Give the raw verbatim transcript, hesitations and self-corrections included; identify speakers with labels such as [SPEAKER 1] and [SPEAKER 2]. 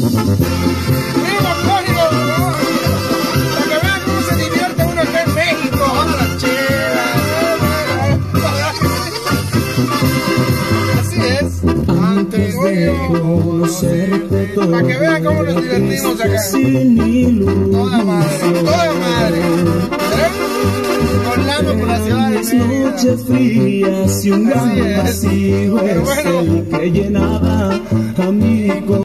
[SPEAKER 1] ¡Primo código! Para que vean cómo se divierte uno acá en México. ¡Vamos las chelas! Así es.
[SPEAKER 2] Antes de conocerte todo,
[SPEAKER 1] para que vean cómo nos divertimos acá.
[SPEAKER 2] Sin
[SPEAKER 1] toda madre, toda madre. ¿Eh? Volamos por la ciudad de México.
[SPEAKER 2] Noches frías y un gran vacío es el que llenaba a mi corazón.